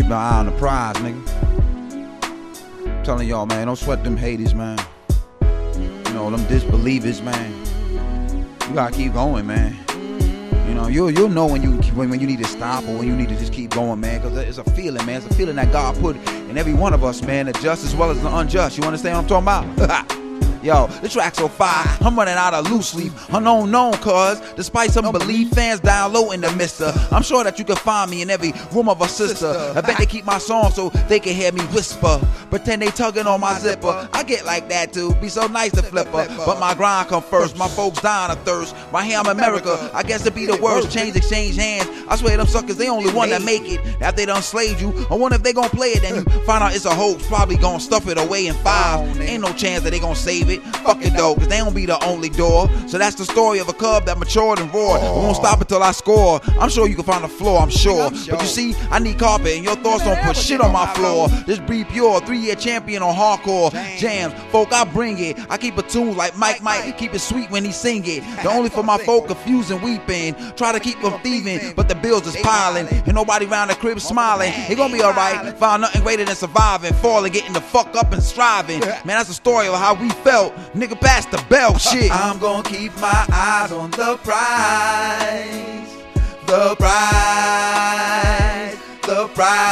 keep my eye on the prize, nigga. I'm telling y'all, man, don't sweat them haters, man. You know, them disbelievers, man. You gotta keep going, man. You know, you'll know when you need to stop or when you need to just keep going, man. Because it's a feeling, man. It's a feeling that God put in every one of us, man. The just as well as the unjust. You understand what I'm talking about? Yo, the track's so fire, I'm running out of loose leaf. Unknown, cuz, despite some belief, fans down low in the mister. I'm sure that you can find me in every room of a sister. I bet they keep my song so they can hear me whisper. Pretend they tugging on my zipper. I get like that too, be so nice to flip her. But my grind come first, my folks dying of thirst. Right here I'm America, I guess it be the worst. Change, exchange hands. I swear them suckers, they only one that make it. After they done slaved you, I wonder if they gon' play it. Then you find out it's a hoax, probably gon' stuff it away in fives. Ain't no chance that they gon' save it. Fuck it though, cause they don't be the only door. So that's the story of a cub that matured and roared. I won't stop until I score. I'm sure you can find a flaw, I'm sure. But you see, I need carpet and your thoughts don't put shit on my floor. This breed pure, 3-year champion on hardcore jams. Folk, I bring it. I keep a tune like Mike, keep it sweet when he sing it. The only for my folk confused and weeping. Try to keep them thieving, but the bills is piling. Ain't nobody round the crib smiling. It gon' be alright. Found nothing greater than surviving, falling, getting the fuck up and striving. Man, that's the story of how we felt. Nigga, pass the bell, shit. I'm gonna keep my eyes on the prize. The prize. The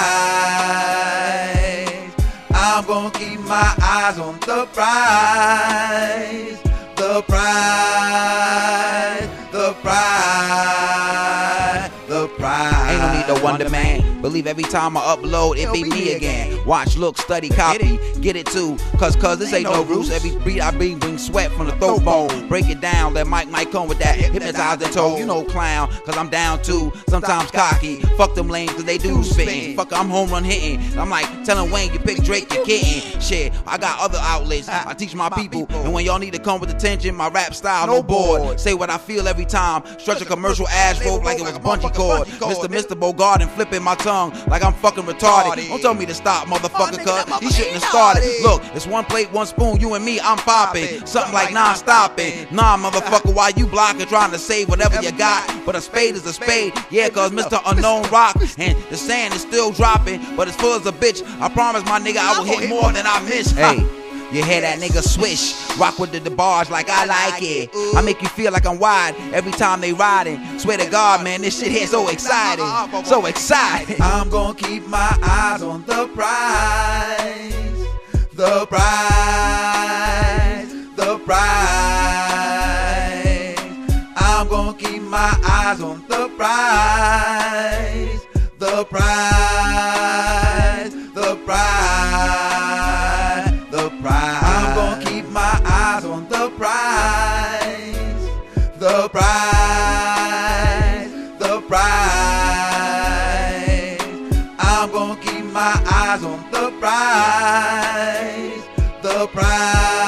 prize. I'm gonna keep my eyes on the prize. The prize. The prize. The prize. Ain't no need to wonder, man. Believe every time I upload, it be me again. Watch, look, study, copy, get it too. Cause this ain't no roots. Every beat I bring sweat from the throat bone. Break it down, let Mike come with that hypnotizing toe. You know clown, cause I'm down too. Sometimes cocky. Fuck them lanes cause they do spitting. Fuck, I'm home run hitting. I'm like telling Wayne, you pick Drake, you're kidding. Shit, I got other outlets. I teach my people. And when y'all need to come with attention, my rap style, no board. Say what I feel every time. Stretch a commercial ass rope like it was a bungee cord. Mr. Bogart and flipping my tongue like I'm fucking retarded. Don't tell me to stop, motherfucker, cuz he shouldn't have started. Look, it's one plate, one spoon, you and me, I'm popping. Something like non-stopping. Nah, motherfucker, why you blocking, trying to save whatever you got? But a spade is a spade, yeah, cause Mr. Unknown rock. And the sand is still dropping, but as full as a bitch, I promise my nigga I will hit more than I miss. Hey. You hear that nigga swish, rock with the bars like I like it. I make you feel like I'm wide every time they riding. Swear to God, man, this shit here so exciting, so exciting. I'm gonna keep my eyes on the prize, the prize, the prize. I'm gonna keep my eyes on the prize, the prize, the prize. The prize. I'm gonna keep my eyes on the prize. The prize. The prize. I'm gonna keep my eyes on the prize. The prize.